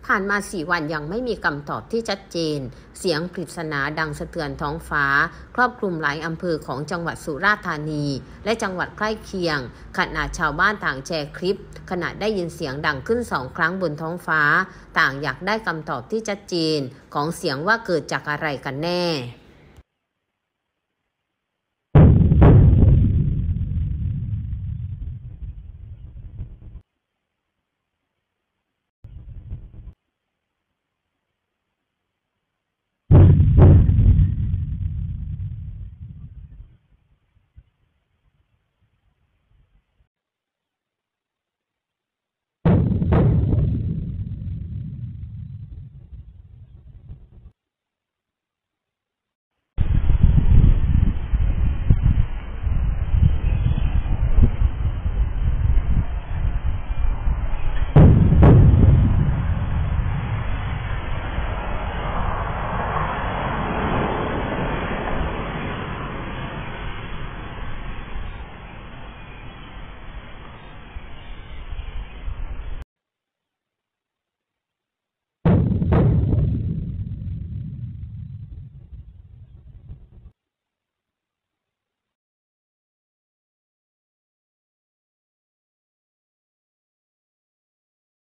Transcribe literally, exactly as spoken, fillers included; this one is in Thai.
ผ่านมาสี่วันยังไม่มีคำตอบที่ชัดเจนเสียงปริศนาดังสะเทือนท้องฟ้าครอบคลุมหลายอำเภอของจังหวัดสุราษฎร์ธานีและจังหวัดใกล้เคียงขณะชาวบ้านต่างแชร์คลิปขณะได้ยินเสียงดังขึ้นสองครั้งบนท้องฟ้าต่างอยากได้คำตอบที่ชัดเจนของเสียงว่าเกิดจากอะไรกันแน่